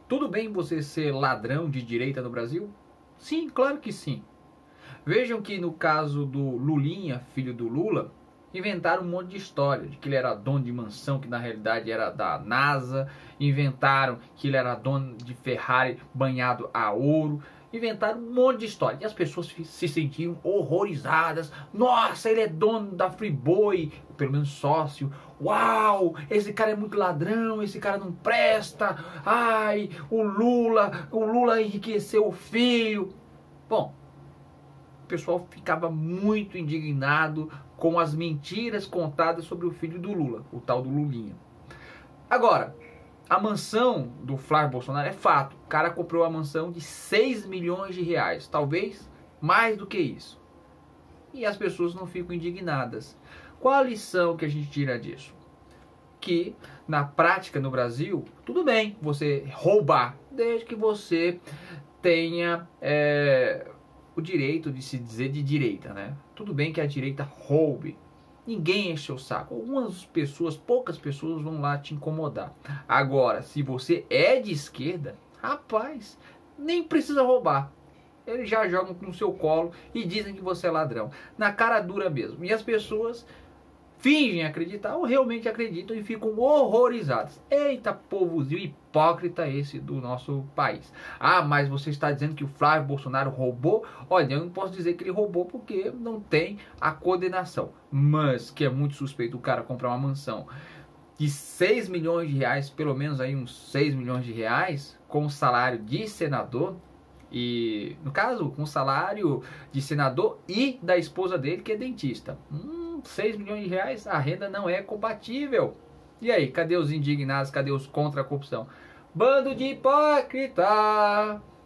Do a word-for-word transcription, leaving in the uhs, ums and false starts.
Tudo bem você ser ladrão de direita no Brasil? Sim, claro que sim. Vejam que no caso do Lulinha, filho do Lula, inventaram um monte de história, de que ele era dono de mansão, que na realidade era da NASA, inventaram que ele era dono de Ferrari banhado a ouro, inventaram um monte de história, e as pessoas se sentiam horrorizadas. Nossa, ele é dono da Friboi, pelo menos sócio. Uau, esse cara é muito ladrão, esse cara não presta. Ai, o Lula, o Lula enriqueceu o filho. Bom, o pessoal ficava muito indignado com as mentiras contadas sobre o filho do Lula, o tal do Lulinha. Agora, a mansão do Flávio Bolsonaro é fato. O cara comprou a mansão de seis milhões de reais, talvez mais do que isso. E as pessoas não ficam indignadas. Qual a lição que a gente tira disso? Que na prática no Brasil, tudo bem você roubar, desde que você tenha é, o direito de se dizer de direita, né? Tudo bem que a direita roube. Ninguém enche o saco. Algumas pessoas, poucas pessoas vão lá te incomodar. Agora, se você é de esquerda, rapaz, nem precisa roubar. Eles já jogam no seu colo e dizem que você é ladrão. Na cara dura mesmo. E as pessoas fingem acreditar ou realmente acreditam e ficam horrorizadas. Eita, povozinho hipócrita esse do nosso país. Ah, mas você está dizendo que o Flávio Bolsonaro roubou? Olha, eu não posso dizer que ele roubou porque não tem a coordenação. Mas que é muito suspeito o cara comprar uma mansão de seis milhões de reais, pelo menos aí uns seis milhões de reais, com o salário de senador. E, no caso, com o salário de senador e da esposa dele, que é dentista. Hum, seis milhões de reais, a renda não é compatível. E aí, cadê os indignados? Cadê os contra a corrupção? Bando de hipócrita!